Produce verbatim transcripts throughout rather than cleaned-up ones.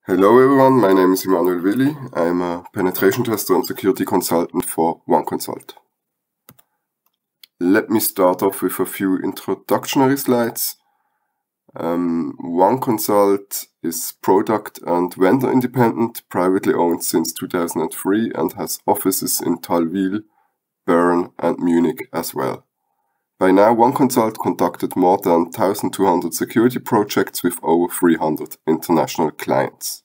Hello everyone, my name is Emanuel Willi. I'm a penetration tester and security consultant for OneConsult. Let me start off with a few introductory slides. Um, OneConsult is product and vendor independent, privately owned since two thousand three and has offices in Thalwil, Bern and Munich as well. By now, OneConsult conducted more than one thousand two hundred security projects with over three hundred international clients.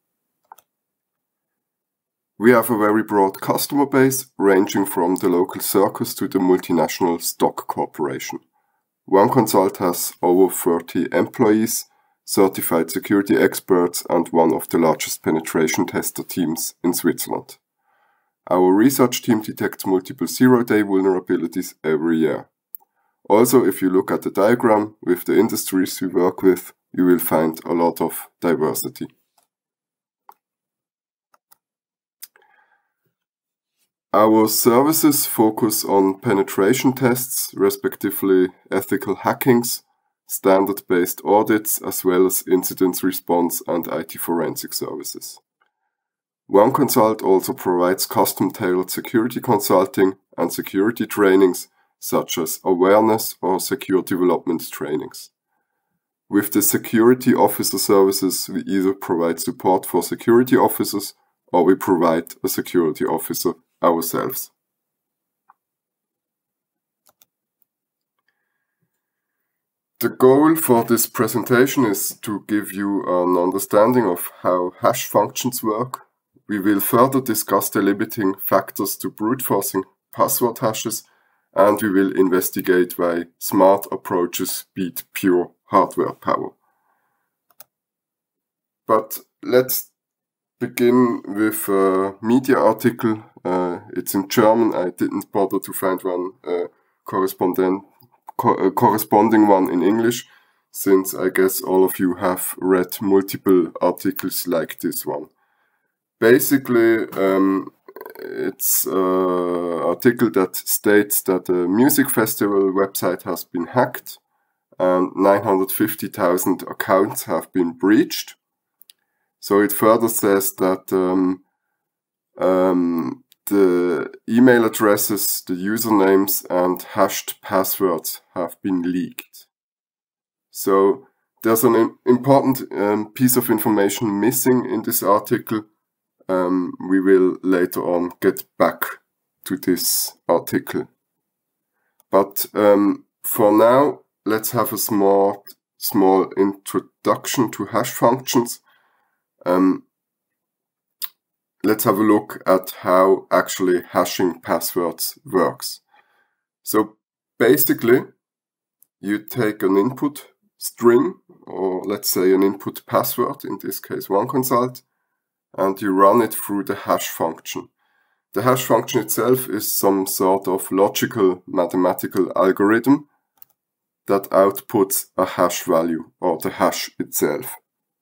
We have a very broad customer base, ranging from the local circus to the multinational stock corporation. OneConsult has over thirty employees, certified security experts and one of the largest penetration tester teams in Switzerland. Our research team detects multiple zero-day vulnerabilities every year. Also, if you look at the diagram with the industries we work with, you will find a lot of diversity. Our services focus on penetration tests, respectively ethical hackings, standard-based audits, as well as incident response and I T forensic services. OneConsult also provides custom-tailored security consulting and security trainings, such as awareness or secure development trainings. With the security officer services, we either provide support for security officers or we provide a security officer ourselves. The goal for this presentation is to give you an understanding of how hash functions work. We will further discuss the limiting factors to brute forcing password hashes, and we will investigate why smart approaches beat pure hardware power. But let's begin with a media article. Uh, it's in German. I didn't bother to find one uh, correspondent, co uh, corresponding one in English, since I guess all of you have read multiple articles like this one. Basically, um, it's an article that states that a music festival website has been hacked and nine hundred fifty thousand accounts have been breached. So it further says that um, um, the email addresses, the usernames and hashed passwords have been leaked. So there's an important um, piece of information missing in this article. Um, we will later on get back to this article. But um, for now, let's have a small, small introduction to hash functions. Um, let's have a look at how actually hashing passwords works. So basically, you take an input string, or let's say an input password, in this case OneConsult, and you run it through the hash function. The hash function itself is some sort of logical mathematical algorithm that outputs a hash value, or the hash itself.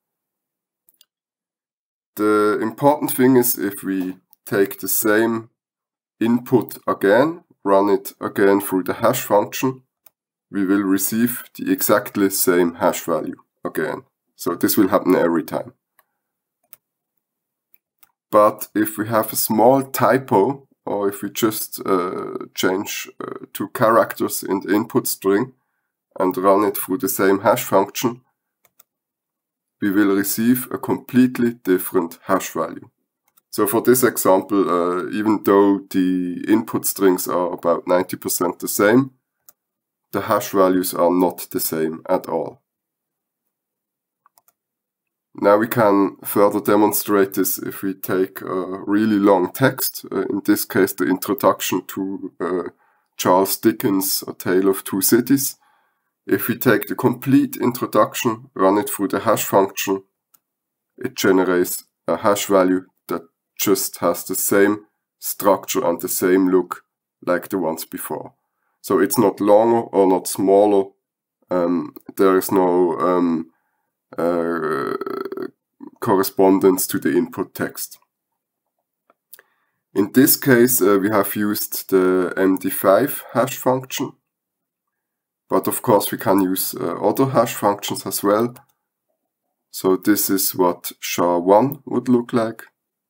The important thing is if we take the same input again, run it again through the hash function, we will receive the exactly same hash value again. So this will happen every time. But if we have a small typo, or if we just uh, change uh, two characters in the input string and run it through the same hash function, we will receive a completely different hash value. So for this example, uh, even though the input strings are about ninety percent the same, the hash values are not the same at all. Now we can further demonstrate this if we take a really long text, uh, in this case the introduction to uh, Charles Dickens' A Tale of Two Cities. If we take the complete introduction, run it through the hash function, it generates a hash value that just has the same structure and the same look like the ones before. So it's not longer or not smaller, um, there is no um, uh, correspondence to the input text. In this case, uh, we have used the M D five hash function. But of course we can use uh, other hash functions as well. So this is what S H A one would look like.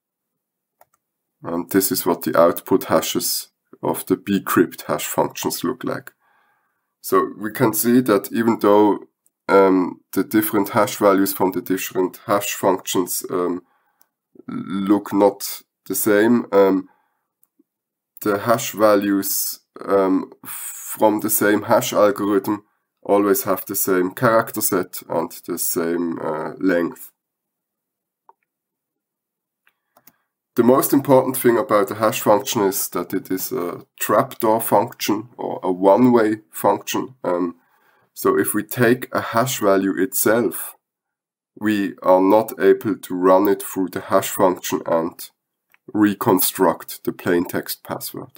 And this is what the output hashes of the bcrypt hash functions look like. So we can see that even though um, the different hash values from the different hash functions um, look not the same, um, the hash values um, from the same hash algorithm always have the same character set and the same uh, length. The most important thing about a hash function is that it is a trapdoor function or a one-way function. Um, so if we take a hash value itself, we are not able to run it through the hash function and reconstruct the plaintext password.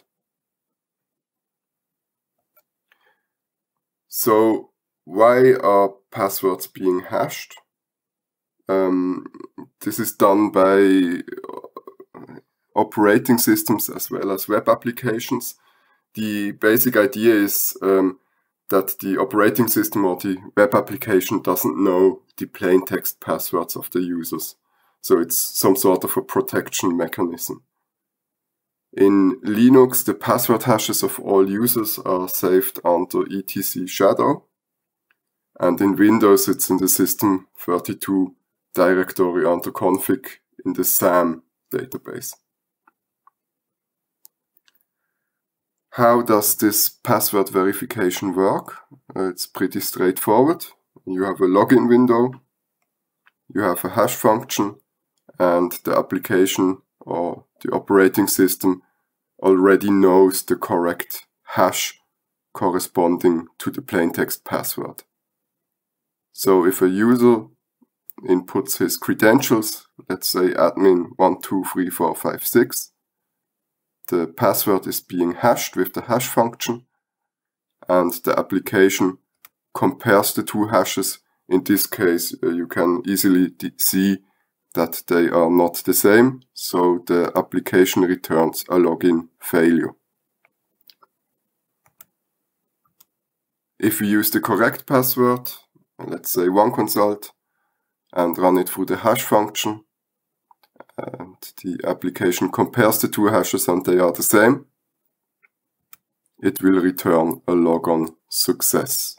So why are passwords being hashed? Um, this is done by operating systems as well as web applications. The basic idea is um, that the operating system or the web application doesn't know the plaintext passwords of the users. So it's some sort of a protection mechanism. In Linux, the password hashes of all users are saved under etc shadow. And in Windows, it's in the system thirty-two directory under config in the SAM database. How does this password verification work? Uh, it's pretty straightforward. You have a login window, you have a hash function, and the application or the operating system already knows the correct hash corresponding to the plaintext password. So if a user inputs his credentials, let's say admin one two three four five six, the password is being hashed with the hash function, and the application compares the two hashes. In this case, uh, you can easily see that they are not the same, so the application returns a login failure. If we use the correct password, let's say OneConsult, and run it through the hash function, and the application compares the two hashes and they are the same, it will return a logon success.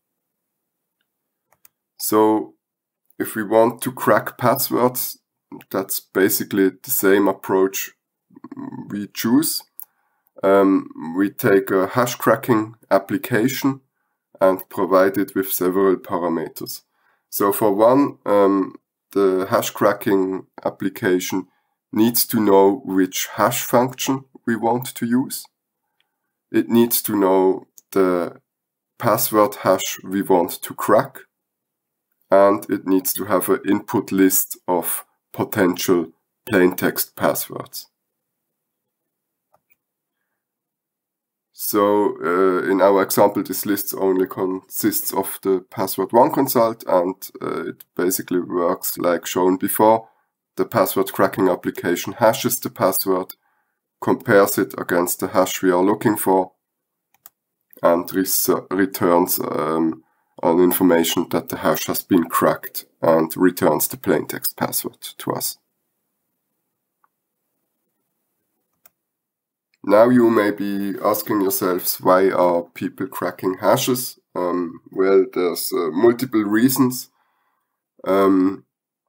So if we want to crack passwords, that's basically the same approach we choose. Um, we take a hash cracking application and provide it with several parameters. So for one, um, the hash cracking application needs to know which hash function we want to use. It needs to know the password hash we want to crack. And it needs to have an input list of potential plaintext passwords. So uh, in our example, this list only consists of the password OneConsult, and uh, it basically works like shown before. The password cracking application hashes the password, compares it against the hash we are looking for, and returns um, an information that the hash has been cracked and returns the plaintext password to us. Now you may be asking yourselves, why are people cracking hashes? Um, well, there's uh, multiple reasons. Um,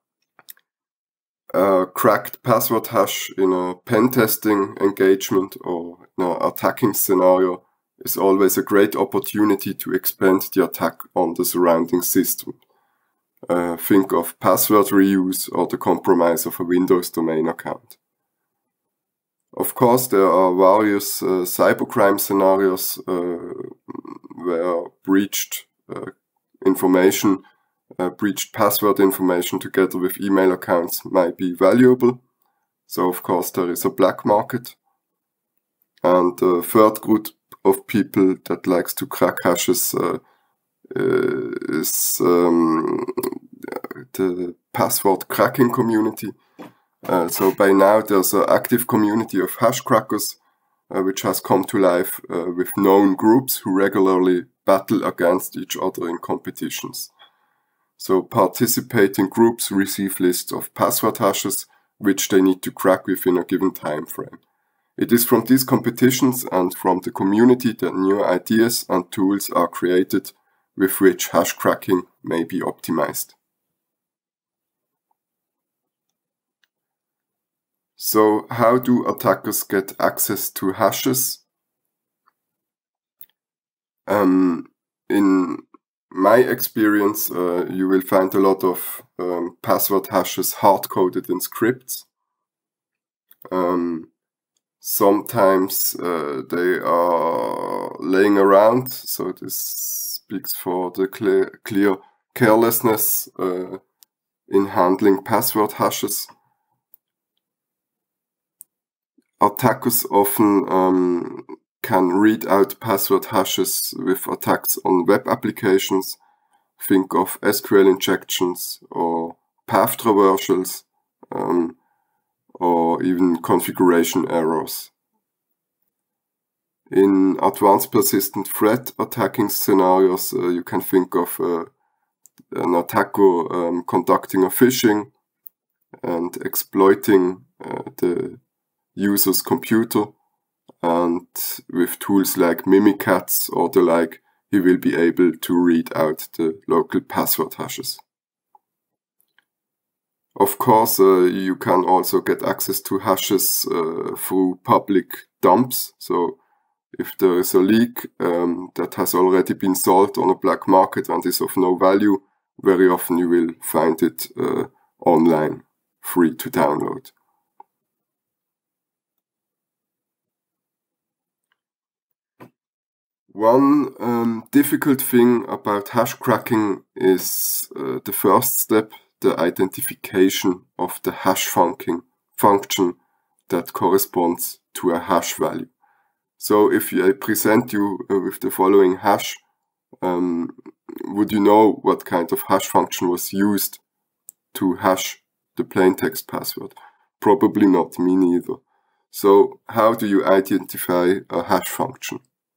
a cracked password hash in a pen testing engagement or in an attacking scenario is always a great opportunity to expand the attack on the surrounding system. Uh, think of password reuse or the compromise of a Windows domain account. Of course, there are various uh, cybercrime scenarios uh, where breached uh, information, uh, breached password information together with email accounts might be valuable. So of course there is a black market. And the third group of people that likes to crack hashes uh, uh, is um, the password cracking community. Uh, so by now there's an active community of hash crackers uh, which has come to life uh, with known groups who regularly battle against each other in competitions. So participating groups receive lists of password hashes which they need to crack within a given time frame. It is from these competitions and from the community that new ideas and tools are created with which hash cracking may be optimized. So how do attackers get access to hashes? Um, in my experience, uh, you will find a lot of um, password hashes hard-coded in scripts. Um, sometimes uh, they are laying around, so this speaks for the clear, clear carelessness uh, in handling password hashes. Attackers often um, can read out password hashes with attacks on web applications. Think of S Q L injections or path traversals, um, or even configuration errors. In advanced persistent threat attacking scenarios, uh, you can think of uh, an attacker um, conducting a phishing and exploiting uh, the user's computer, and with tools like Mimikatz or the like, he will be able to read out the local password hashes. Of course, uh, you can also get access to hashes uh, through public dumps. So if there is a leak um, that has already been sold on a black market and is of no value, very often you will find it uh, online, free to download. One um, difficult thing about hash cracking is uh, the first step, the identification of the hash function, function that corresponds to a hash value. So if I present you uh, with the following hash, um, would you know what kind of hash function was used to hash the plaintext password? Probably not, me neither. So how do you identify a hash function?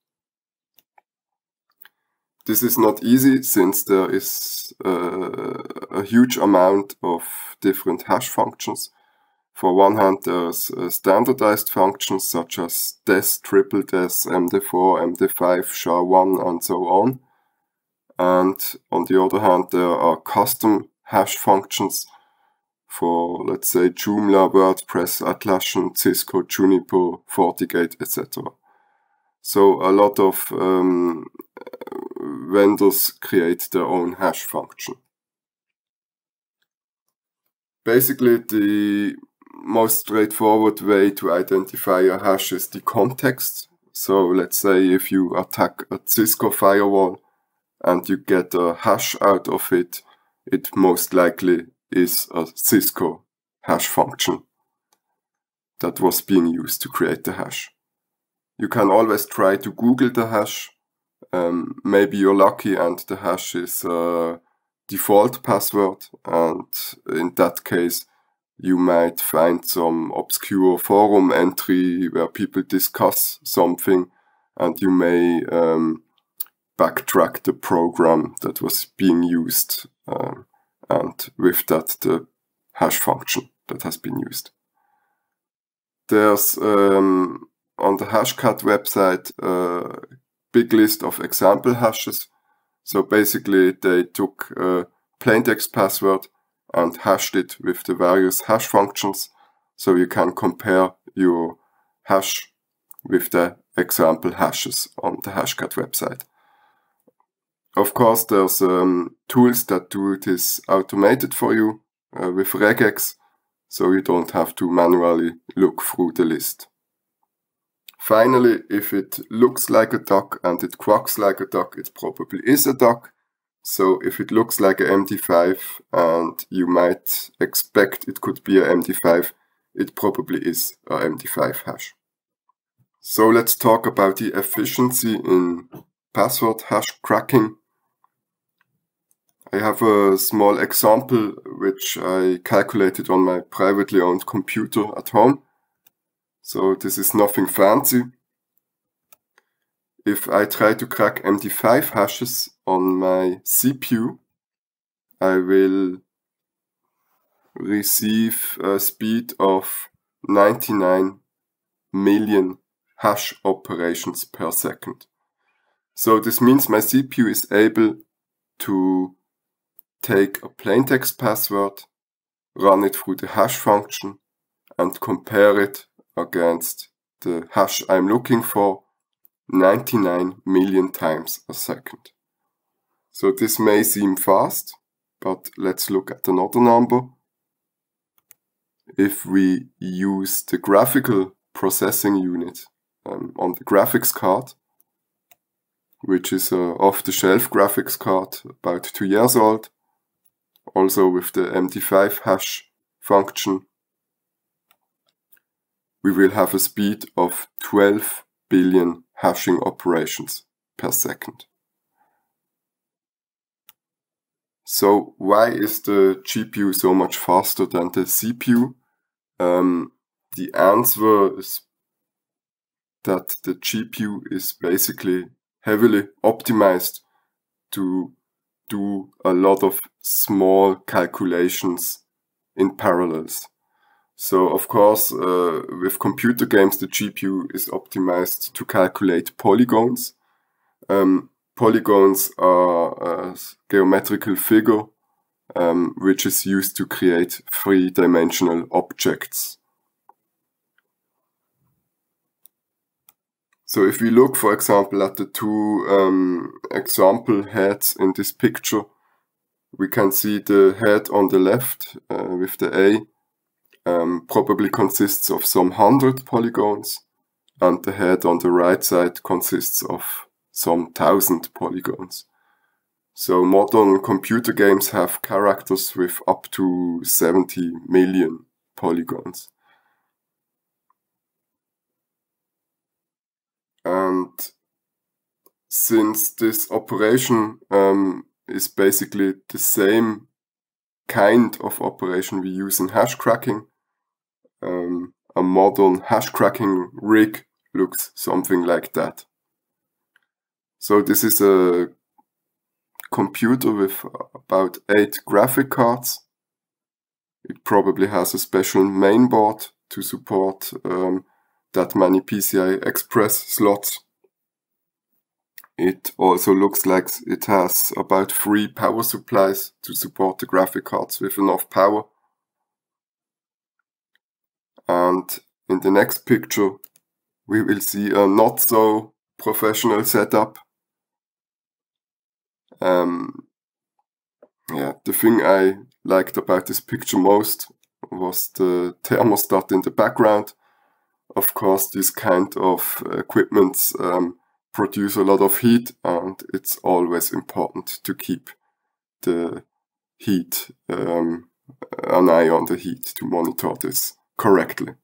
This is not easy since there is uh, a huge amount of different hash functions. For one hand, there's uh, standardized functions such as des, triple des, M D four, M D five, S H A one, and so on. And on the other hand, there are custom hash functions for, let's say, Joomla, WordPress, Atlassian, Cisco, Juniper, FortiGate, et cetera. So a lot of um, vendors create their own hash function. Basically, the most straightforward way to identify a hash is the context. So let's say if you attack a Cisco firewall and you get a hash out of it, it most likely is a Cisco hash function that was being used to create the hash. You can always try to Google the hash. Um, maybe you're lucky and the hash is a default password, and in that case you might find some obscure forum entry where people discuss something, and you may um, backtrack the program that was being used, um, and with that the hash function that has been used. There's um, on the Hashcat website a big list of example hashes. So basically they took a plaintext password and hashed it with the various hash functions, so you can compare your hash with the example hashes on the Hashcat website. Of course, there's um, tools that do this automated for you uh, with regex, so you don't have to manually look through the list. Finally, if it looks like a duck and it quacks like a duck, it probably is a duck. So if it looks like a M D five and you might expect it could be a M D five, it probably is a M D five hash. So let's talk about the efficiency in password hash cracking. I have a small example which I calculated on my privately owned computer at home. So this is nothing fancy. If I try to crack M D five hashes on my C P U, I will receive a speed of ninety-nine million hash operations per second. So this means my C P U is able to take a plaintext password, run it through the hash function, and compare it against the hash I'm looking for ninety-nine million times a second. So this may seem fast, but let's look at another number. If we use the graphical processing unit um, on the graphics card, which is a off-the-shelf graphics card about two years old, also with the M D five hash function, we will have a speed of twelve billion hashing operations per second. So why is the G P U so much faster than the C P U? Um, the answer is that the G P U is basically heavily optimized to do a lot of small calculations in parallels. So of course, uh, with computer games, the G P U is optimized to calculate polygons. Um, polygons are a geometrical figure um, which is used to create three-dimensional objects. So if we look, for example, at the two um, example heads in this picture, we can see the head on the left uh, with the A um, probably consists of some hundred polygons, and the head on the right side consists of some thousand polygons. So modern computer games have characters with up to seventy million polygons. And since this operation um, is basically the same kind of operation we use in hash cracking, um, a modern hash cracking rig looks something like that. So this is a computer with about eight graphic cards. It probably has a special mainboard to support um, that many P C I Express slots. It also looks like it has about three power supplies to support the graphic cards with enough power. And in the next picture, we will see a not so professional setup. Um, yeah, the thing I liked about this picture most was the thermostat in the background. Of course, this kind of equipment um, produce a lot of heat, and it's always important to keep the heat, um, an eye on the heat to monitor this correctly.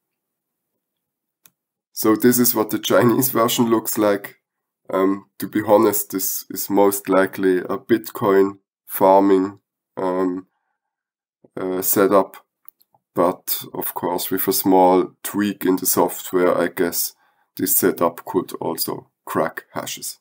So this is what the Chinese version looks like. Um, to be honest, this is most likely a Bitcoin farming um, uh, setup, but of course with a small tweak in the software, I guess this setup could also crack hashes.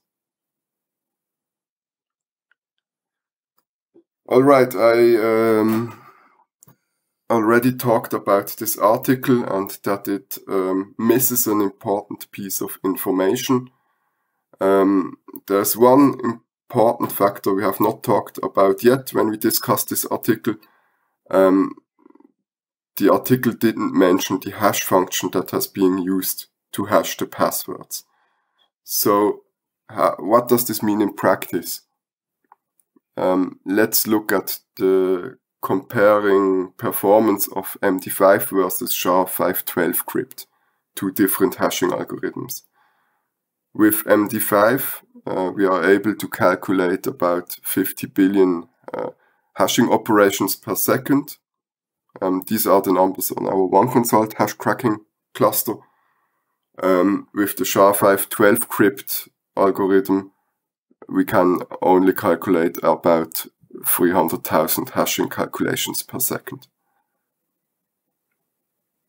Alright, I um, already talked about this article and that it um, misses an important piece of information. Um, there's one important factor we have not talked about yet when we discussed this article. Um, the article didn't mention the hash function that has been used to hash the passwords. So uh, what does this mean in practice? Um, let's look at the comparing performance of M D five versus S H A five twelve crypt, two different hashing algorithms. With M D five, uh, we are able to calculate about fifty billion uh, hashing operations per second. Um, these are the numbers on our OneConsult hash cracking cluster. Um, with the S H A five twelve crypt algorithm, we can only calculate about three hundred thousand hashing calculations per second.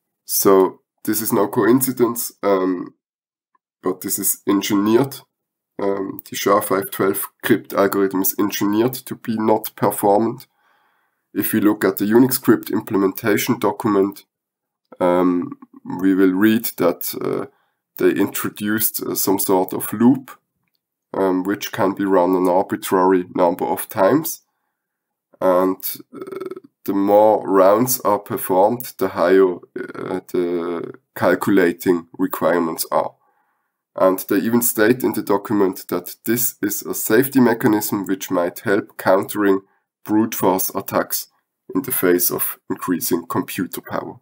So this is no coincidence, um, but this is engineered um, the S H A five twelve crypt algorithm is engineered to be not performant. If we look at the Unix script implementation document, um, we will read that uh, they introduced uh, some sort of loop um, which can be run an arbitrary number of times. And uh, the more rounds are performed, the higher uh, the calculating requirements are. And they even state in the document that this is a safety mechanism which might help countering brute force attacks in the face of increasing computer power.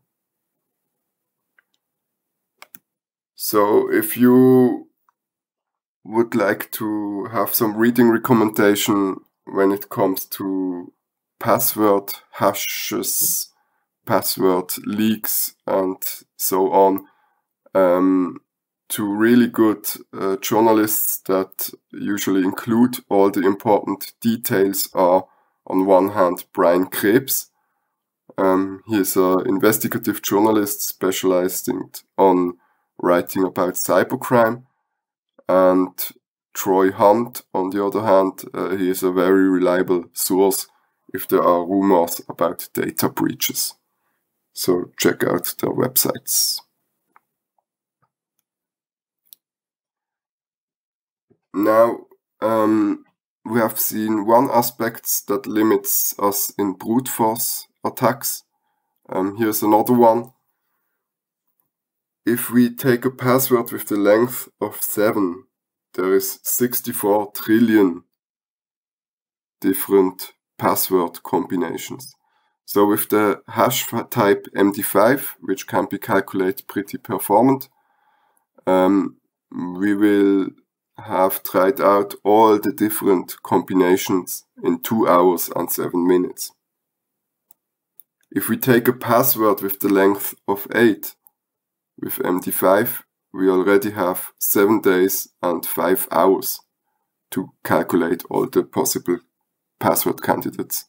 So if you would like to have some reading recommendation when it comes to password hashes, password leaks, and so on, um, to really good uh, journalists that usually include all the important details are, on one hand, Brian Krebs. Um, he is an investigative journalist specialized in, on writing about cybercrime. And Troy Hunt, on the other hand, uh, he is a very reliable source if there are rumors about data breaches. So check out their websites. Now, um, we have seen one aspect that limits us in brute force attacks. Um, here's another one. If we take a password with the length of seven, there is sixty-four trillion different password combinations. So with the hash type M D five, which can be calculated pretty performant, um, we will have tried out all the different combinations in two hours and seven minutes. If we take a password with the length of eight, with M D five, we already have seven days and five hours to calculate all the possible password candidates.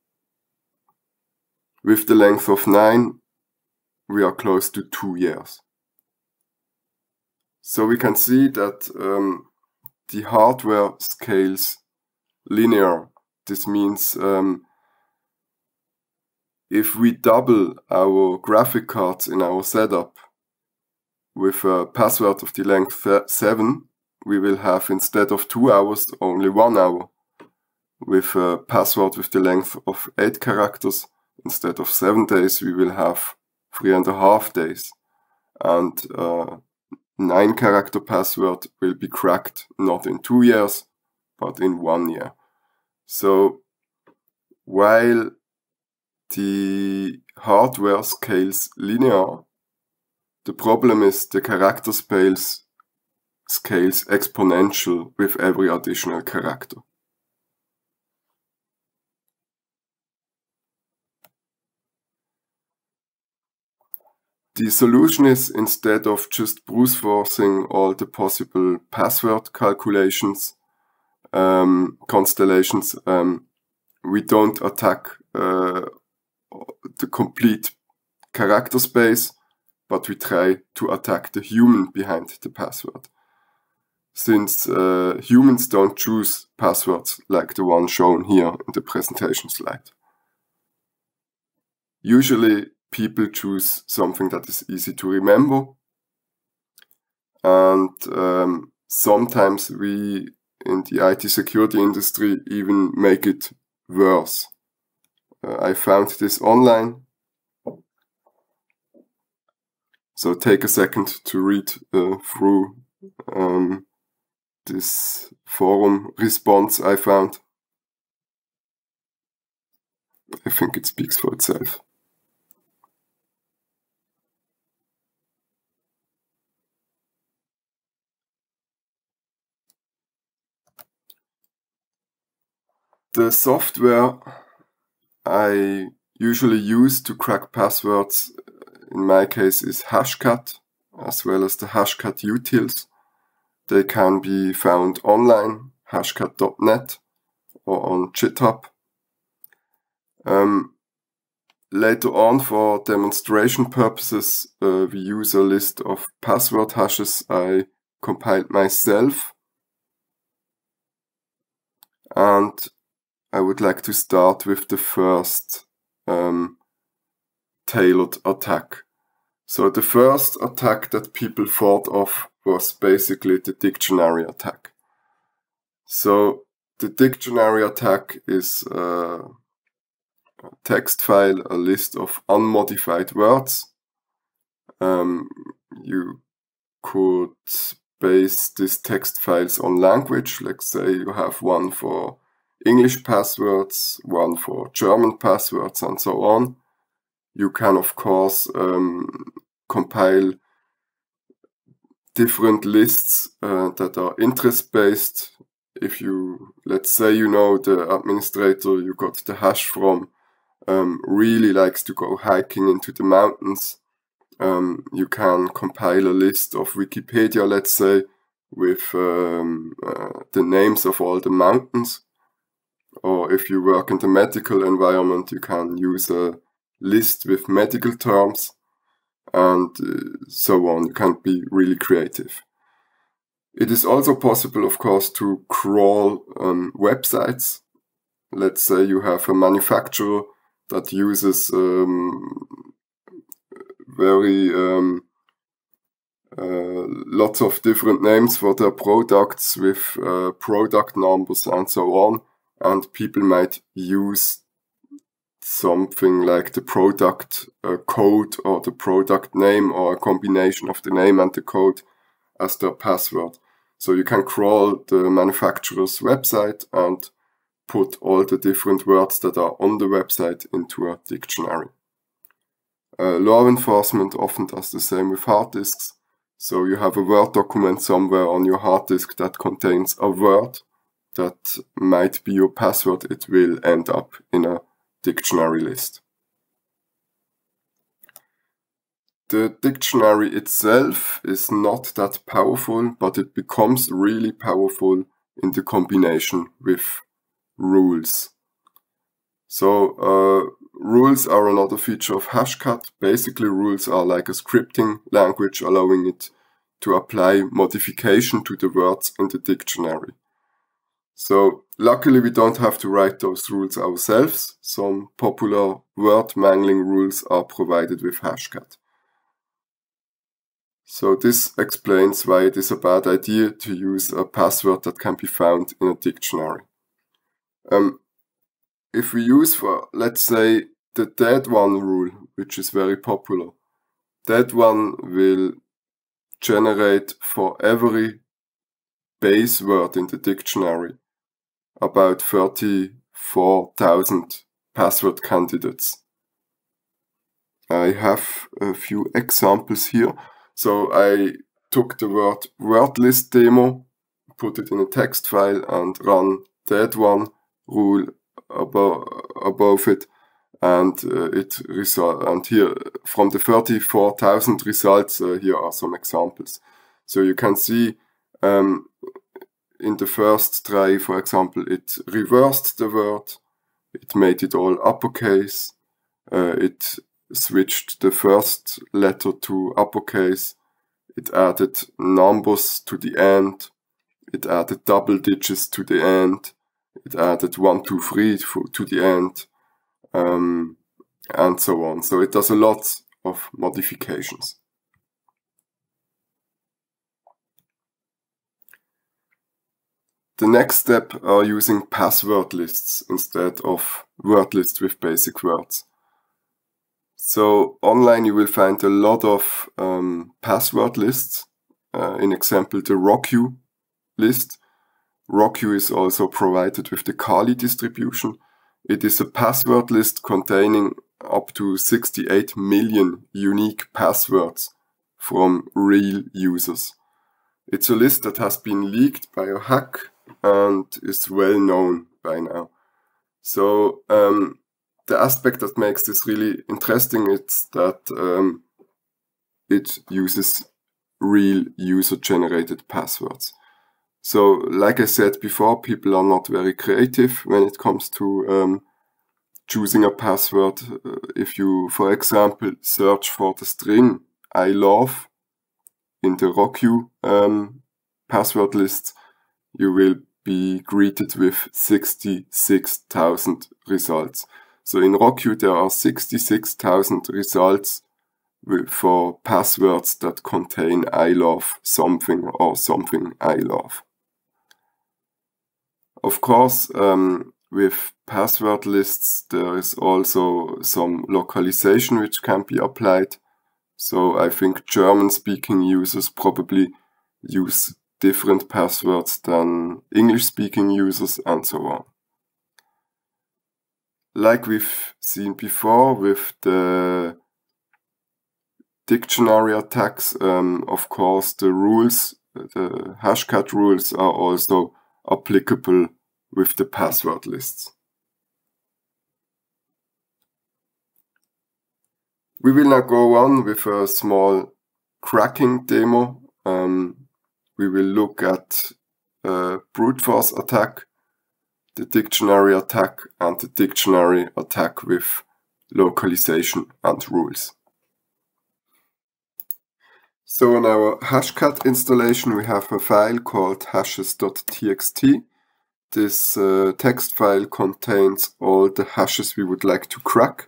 With the length of nine, we are close to two years. So we can see that um, the hardware scales linear. This means um, if we double our graphic cards in our setup with a password of the length seven, we will have, instead of two hours, only one hour. With a password with the length of eight characters, instead of seven days, we will have three and a half days. And uh, nine character password will be cracked not in two years, but in one year. So while the hardware scales linear, the problem is the character space scales exponential with every additional character. The solution is, instead of just brute forcing all the possible password calculations, um, constellations, um, we don't attack uh, the complete character space, but we try to attack the human behind the password. Since uh, humans don't choose passwords like the one shown here in the presentation slide. Usually people choose something that is easy to remember, and um, sometimes we in the I T security industry even make it worse. Uh, I found this online. So take a second to read uh, through um, this forum response I found. I think it speaks for itself. The software I usually use to crack passwords, in my case, is Hashcat, as well as the Hashcat utils. They can be found online, hashcat dot net, or on GitHub. Um, later on, for demonstration purposes, uh, we use a list of password hashes I compiled myself. and I would like to start with the first um, tailored attack. So the first attack that people thought of was basically the dictionary attack. So the dictionary attack is a text file, a list of unmodified words. Um, you could base these text files on language. Let's say you have one for English passwords, one for German passwords, and so on. You can, of course, um, compile different lists uh, that are interest-based. If you, let's say you know the administrator you got the hash from um, really likes to go hiking into the mountains, um, you can compile a list of Wikipedia, let's say, with um, uh, the names of all the mountains. Or if you work in the medical environment, you can use a list with medical terms, and uh, so on. You can be really creative. It is also possible, of course, to crawl um, websites. Let's say you have a manufacturer that uses um, very um, uh, lots of different names for their products with uh, product numbers and so on, and people might use something like the product uh, code or the product name or a combination of the name and the code as their password. So you can crawl the manufacturer's website and put all the different words that are on the website into a dictionary. Uh, law enforcement often does the same with hard disks. So you have a Word document somewhere on your hard disk that contains a word that might be your password. It will end up in a dictionary list. The dictionary itself is not that powerful, but it becomes really powerful in the combination with rules. So uh, rules are another feature of Hashcat. Basically, rules are like a scripting language allowing it to apply modification to the words in the dictionary. So luckily we don't have to write those rules ourselves. Some popular word mangling rules are provided with Hashcat. So this explains why it is a bad idea to use a password that can be found in a dictionary. Um, if we use, for, let's say, the dead one rule, which is very popular, dead one will generate for every base word in the dictionary about thirty-four thousand password candidates. I have a few examples here. So I took the word word list demo, put it in a text file and run dead one rule above, above it, and uh, it result. And here from the thirty-four thousand results, uh, here are some examples. So you can see um, in the first try, for example, it reversed the word, it made it all uppercase, uh, it switched the first letter to uppercase, it added numbers to the end, it added double digits to the end, it added one, two, three to the end, um, and so on. So it does a lot of modifications. The next step are using password lists instead of word lists with basic words. So online you will find a lot of um, password lists. Uh, in example, the Rockyou list. Rockyou is also provided with the Kali distribution. It is a password list containing up to sixty-eight million unique passwords from real users. It's a list that has been leaked by a hack and is well known by now. So um, the aspect that makes this really interesting is that um, it uses real user-generated passwords. So, like I said before, people are not very creative when it comes to um, choosing a password. Uh, if you, for example, search for the string I love in the Rockyou um, password list, you will be greeted with sixty-six thousand results. So in RockYou there are sixty-six thousand results for passwords that contain I love something or something I love. Of course, um, with password lists there is also some localization which can be applied. So I think German-speaking users probably use different passwords than English-speaking users and so on. Like we've seen before with the dictionary attacks, um, of course the rules, the Hashcat rules are also applicable with the password lists. We will now go on with a small cracking demo. Um, we will look at a brute force attack, the dictionary attack, and the dictionary attack with localization and rules. So in our Hashcat installation we have a file called hashes dot t x t. This uh, text file contains all the hashes we would like to crack.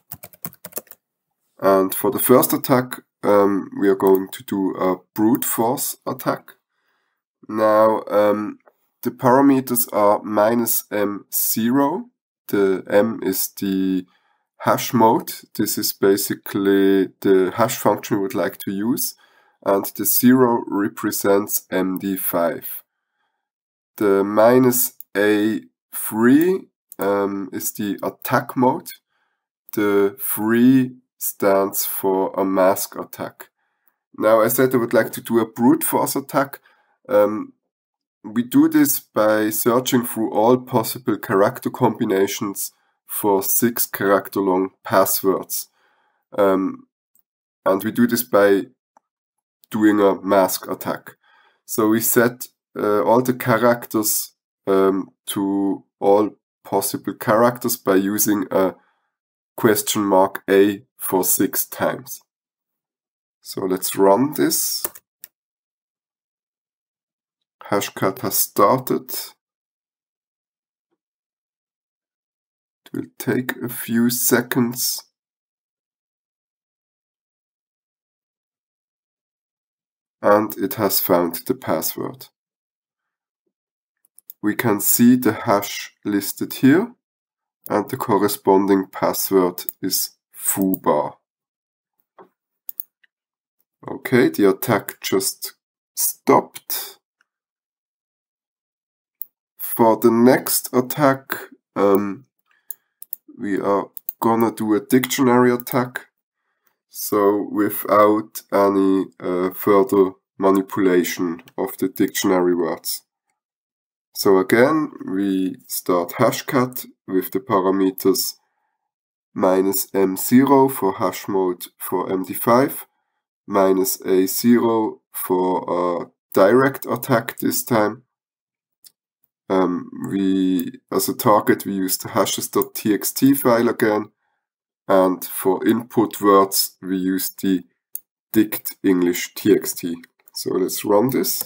And for the first attack um, we are going to do a brute force attack. Now um, the parameters are minus m zero. The m is the hash mode. This is basically the hash function we would like to use. And the zero represents M D five. The minus A three um, is the attack mode. The three stands for a mask attack. Now I said I would like to do a brute force attack. Um, we do this by searching through all possible character combinations for six character long passwords. Um, and we do this by doing a mask attack. So we set uh, all the characters um, to all possible characters by using a question mark A for six times. So let's run this. Hashcat has started. It will take a few seconds. And it has found the password. We can see the hash listed here, and the corresponding password is foobar. Okay, the attack just stopped. For the next attack, um, we are gonna do a dictionary attack. So without any uh, further manipulation of the dictionary words. So again, we start Hashcat with the parameters minus m zero for hash mode for M D five, minus a zero for a direct attack this time. Um, we, as a target, we use the hashes dot t x t file again. And for input words, we use the dict English T X T. So let's run this.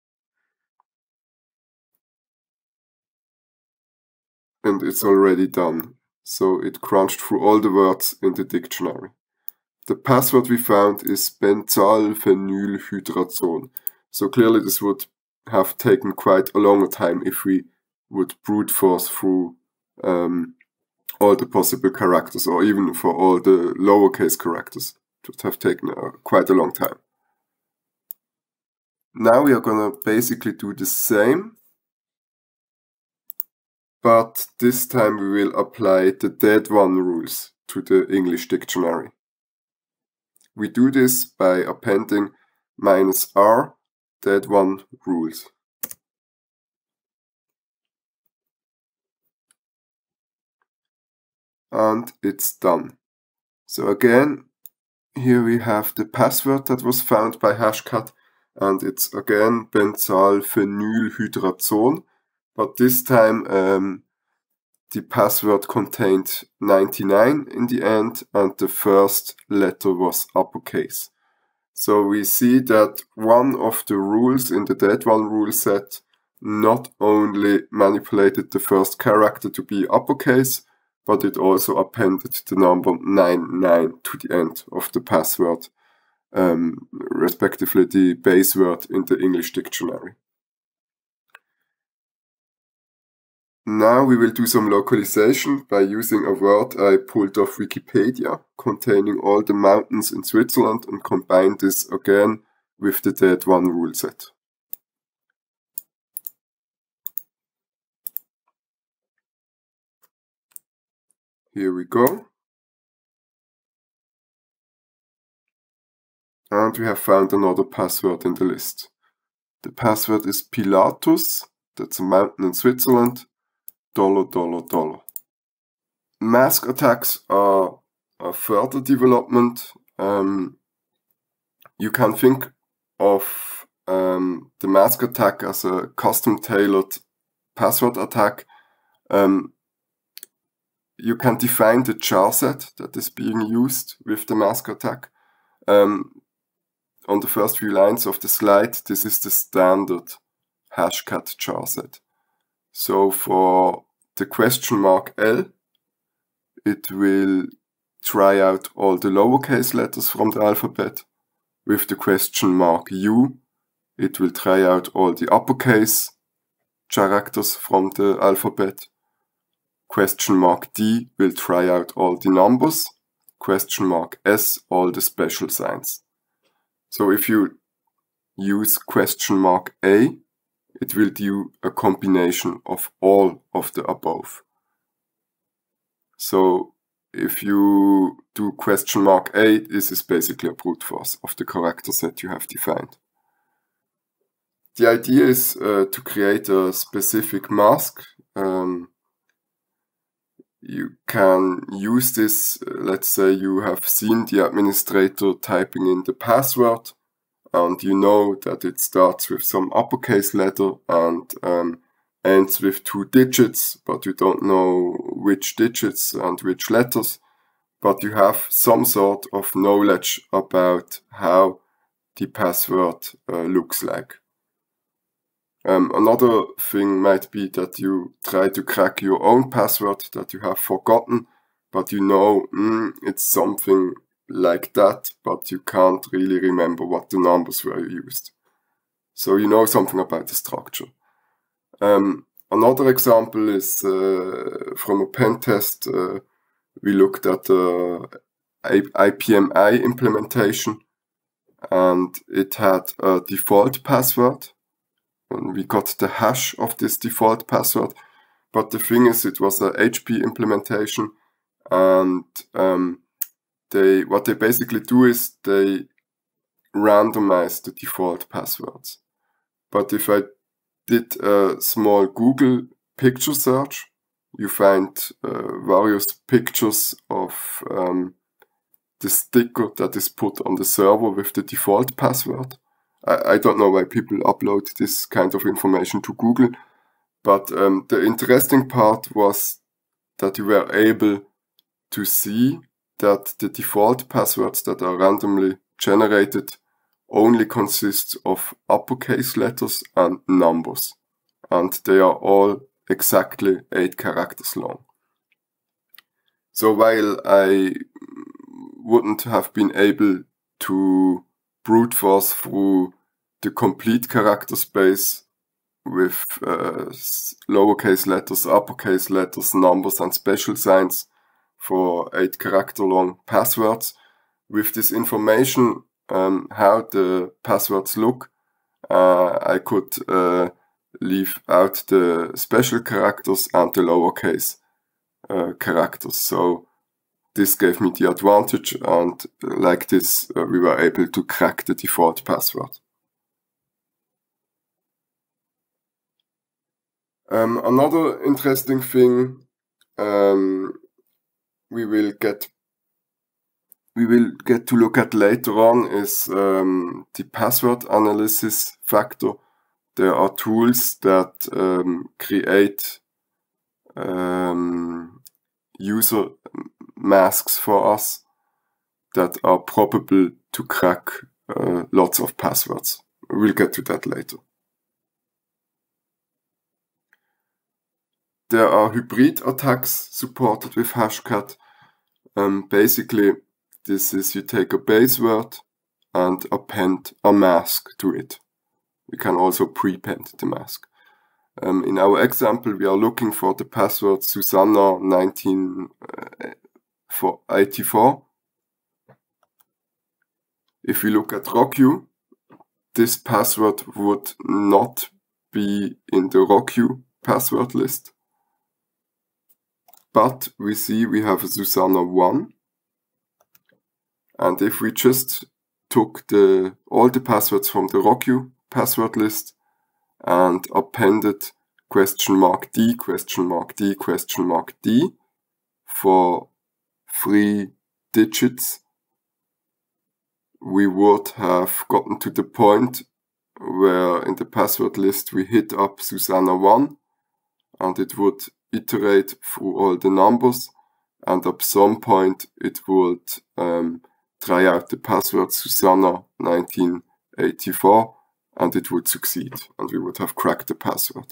And it's already done. So it crunched through all the words in the dictionary. The password we found is benzalphenylhydrazon. So clearly this would have taken quite a longer time if we would brute force through um, all the possible characters, or even for all the lowercase characters. It would have taken uh, quite a long time. Now we are gonna basically do the same, but this time we will apply the dead one rules to the English dictionary. We do this by appending minus R dead one rules. And it's done. So again, here we have the password that was found by Hashcat, and it's again benzalphenylhydrazon, but this time um, the password contained ninety-nine in the end, and the first letter was uppercase. So we see that one of the rules in the dead one rule set not only manipulated the first character to be uppercase, but it also appended the number nine nine to the end of the password, um, respectively the base word in the English dictionary. Now we will do some localization by using a word I pulled off Wikipedia, containing all the mountains in Switzerland, and combine this again with the D E D one rule set. Here we go. And we have found another password in the list. The password is Pilatus, that's a mountain in Switzerland, dollar, dollar, dollar. Mask attacks are a further development. Um, you can think of um, the mask attack as a custom-tailored password attack. Um, you can define the char set that is being used with the mask attack. Um, on the first few lines of the slide, this is the standard hashcat char set. So for the question mark L, it will try out all the lowercase letters from the alphabet. With the question mark U, it will try out all the uppercase characters from the alphabet. Question mark D will try out all the numbers. Question mark S, all the special signs. So if you use question mark A, it will do a combination of all of the above. So if you do question mark A, this is basically a brute force of the character set you have defined. The idea is uh, to create a specific mask. Um, you can use this, uh, let's say you have seen the administrator typing in the password, and you know that it starts with some uppercase letter and um, ends with two digits, but you don't know which digits and which letters, but you have some sort of knowledge about how the password uh, looks like. Um, another thing might be that you try to crack your own password that you have forgotten, but you know mm, it's something like that, but you can't really remember what the numbers were used. So you know something about the structure. Um, another example is uh, from a pen test. Uh, we looked at the I P M I implementation, and it had a default password. And we got the hash of this default password, but the thing is, it was a H P implementation, and um, they what they basically do is they randomize the default passwords. But if I did a small Google picture search, you find uh, various pictures of um, the sticker that is put on the server with the default password. I don't know why people upload this kind of information to Google, but um, the interesting part was that you were able to see that the default passwords that are randomly generated only consist of uppercase letters and numbers, and they are all exactly eight characters long. So while I wouldn't have been able to brute force through the complete character space with uh, lowercase letters, uppercase letters, numbers and special signs for eight character long passwords. With this information, um, how the passwords look, uh, I could uh, leave out the special characters and the lowercase uh, characters. So this gave me the advantage, and like this uh, we were able to crack the default password. Um, another interesting thing um, we will get we will get to look at later on is um, the password analysis factor. There are tools that um, create um, user masks for us that are probable to crack uh, lots of passwords. We'll get to that later. there are hybrid attacks supported with Hashcat. Um, basically, this is you take a base word and append a mask to it. We can also prepend the mask. Um, in our example, we are looking for the password Susanna nineteen eighty-four. If we look at RockU, this password would not be in the RockU password list. But we see we have a Susanna one. And if we just took the all the passwords from the RockU password list and appended question mark D, question mark D, question mark D for three digits, we would have gotten to the point where in the password list we hit up Susanna one and it would iterate through all the numbers, and at some point it would um, try out the password Susanna nineteen eighty-four and it would succeed and we would have cracked the password.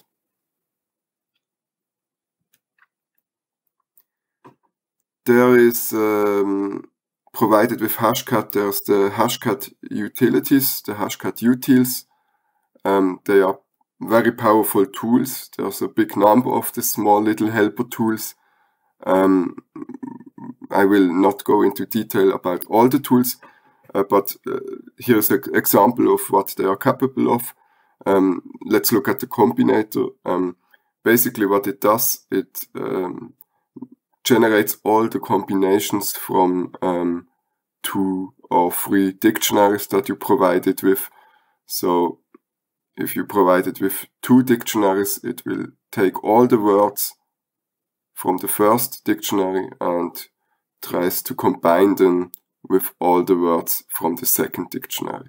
There is um, provided with Hashcat, there's the Hashcat utilities, the Hashcat utils. Um, they are very powerful tools. There's a big number of the small little helper tools. Um, I will not go into detail about all the tools, uh, but uh, here's an example of what they are capable of. Um, let's look at the combinator. Um, basically what it does, it um, generates all the combinations from um, two or three dictionaries that you provide it with. So if you provide it with two dictionaries, it will take all the words from the first dictionary and tries to combine them with all the words from the second dictionary.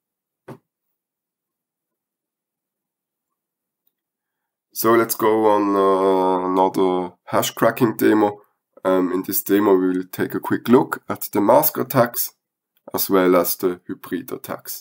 So let's go on uh, another hash cracking demo. Um, in this demo we will take a quick look at the mask attacks as well as the hybrid attacks.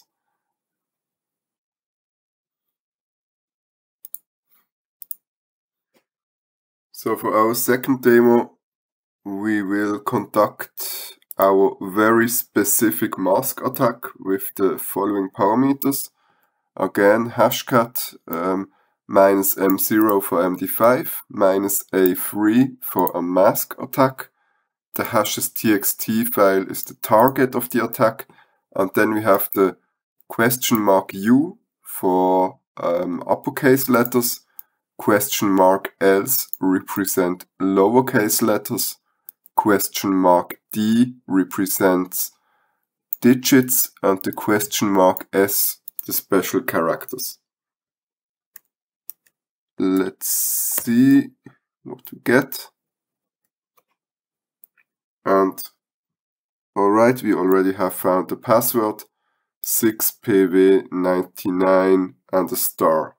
So for our second demo, we will conduct our very specific mask attack with the following parameters. Again, Hashcat um, minus M zero for M D five, minus A three for a mask attack. The hashes txt file is the target of the attack, and then we have the question mark U for um, uppercase letters, question mark else represent lowercase letters, question mark D represents digits, and the question mark S the special characters. Let's see what we get. And alright, we already have found the password six P V ninety-nine and a star.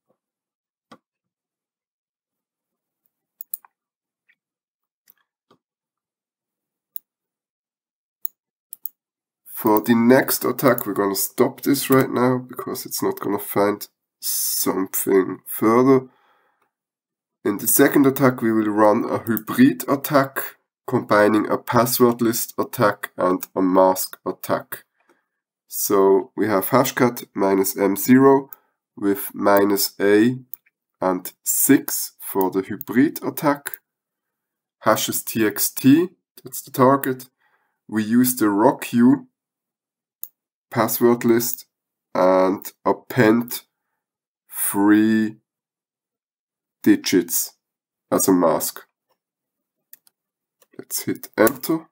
For the next attack, we're gonna stop this right now because it's not gonna find something further. In the second attack, we will run a hybrid attack, combining a password list attack and a mask attack. So we have Hashcat minus M zero with minus A and six for the hybrid attack. Hashes txt, that's the target. We use the RockU password list and append three digits as a mask. Let's hit enter.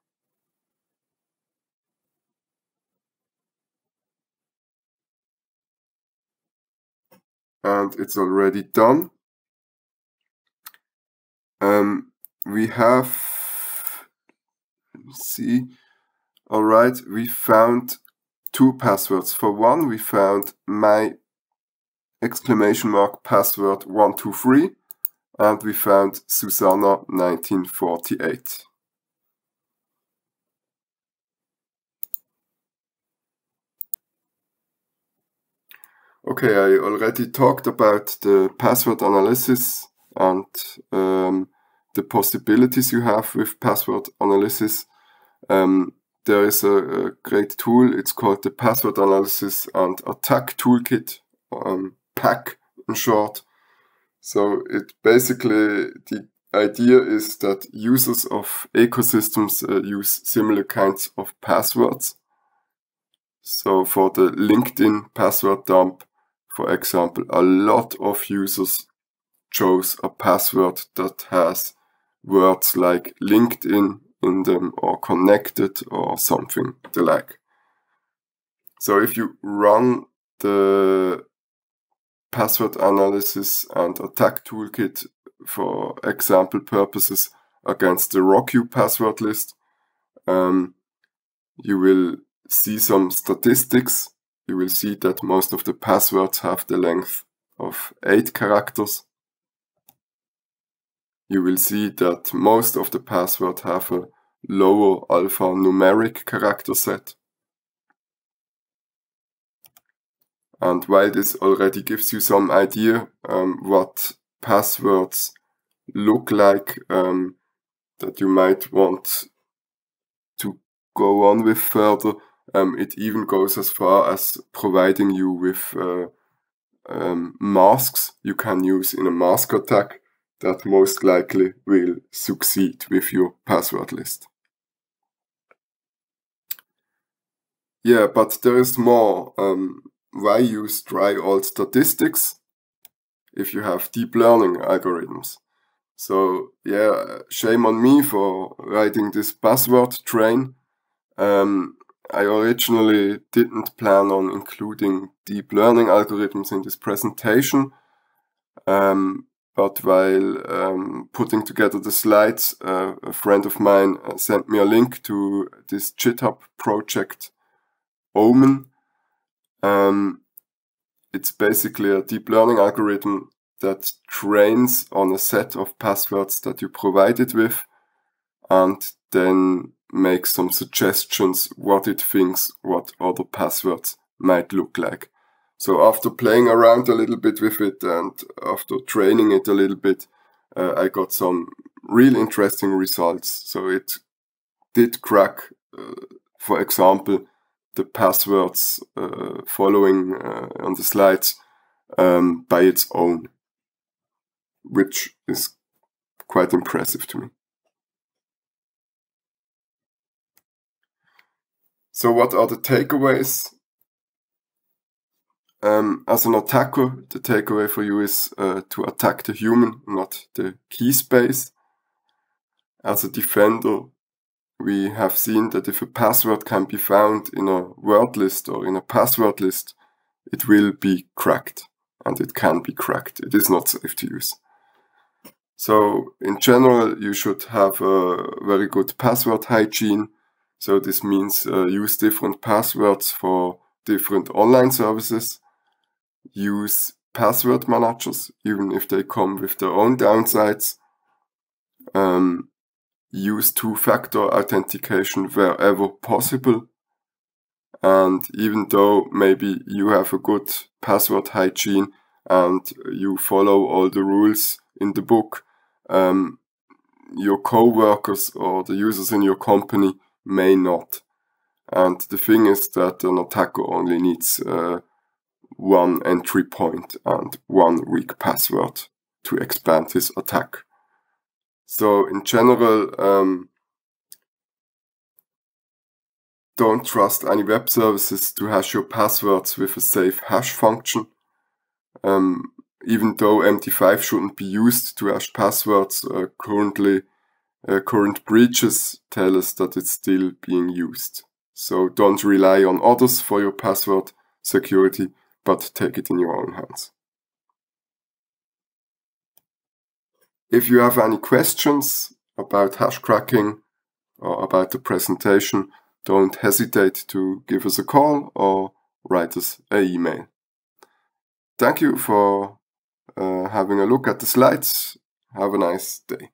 And it's already done. Um, we have, let me see, alright, we found two passwords. For one, we found my exclamation mark password one two three, and we found Susanna nineteen forty-eight. Okay, I already talked about the password analysis and um, the possibilities you have with password analysis. Um, there is a, a great tool, it's called the Password Analysis and Attack Toolkit, um, PAC in short. So it basically, the idea is that users of ecosystems uh, use similar kinds of passwords. So for the LinkedIn password dump, for example, a lot of users chose a password that has words like LinkedIn in them or connected or something the like. So if you run the password analysis and attack toolkit for example purposes against the RockYou password list, um, you will see some statistics. You will see that most of the passwords have the length of eight characters. You will see that most of the passwords have a lower alphanumeric character set. And while this already gives you some idea um, what passwords look like um, that you might want to go on with further, um, it even goes as far as providing you with uh, um, masks you can use in a mask attack that most likely will succeed with your password list. Yeah, but there is more. Um, why use dry old statistics if you have deep learning algorithms? So yeah, shame on me for riding this password train. Um, I originally didn't plan on including deep learning algorithms in this presentation. Um, But while um, putting together the slides, uh, a friend of mine uh, sent me a link to this GitHub project, Omen. Um, it's basically a deep learning algorithm that trains on a set of passwords that you provide it with and then makes some suggestions what it thinks what other passwords might look like. So after playing around a little bit with it and after training it a little bit, uh, I got some real interesting results. So it did crack, uh, for example, the passwords uh, following uh, on the slides um, by its own, which is quite impressive to me. So what are the takeaways? Um, as an attacker, the takeaway for you is uh, to attack the human, not the key space. As a defender, we have seen that if a password can be found in a word list or in a password list, it will be cracked, and it can be cracked. It is not safe to use. So in general, you should have a very good password hygiene. So this means uh, use different passwords for different online services. Use password managers, even if they come with their own downsides. Um, use two-factor authentication wherever possible. And even though maybe you have a good password hygiene and you follow all the rules in the book, um, your co-workers or the users in your company may not. And the thing is that an attacker only needs uh, one entry point and one weak password to expand his attack. So in general, um, don't trust any web services to hash your passwords with a safe hash function. Um, even though M D five shouldn't be used to hash passwords, uh, currently uh, current breaches tell us that it's still being used. So don't rely on others for your password security, but take it in your own hands. If you have any questions about hash cracking or about the presentation, don't hesitate to give us a call or write us an email. Thank you for uh, having a look at the slides. Have a nice day.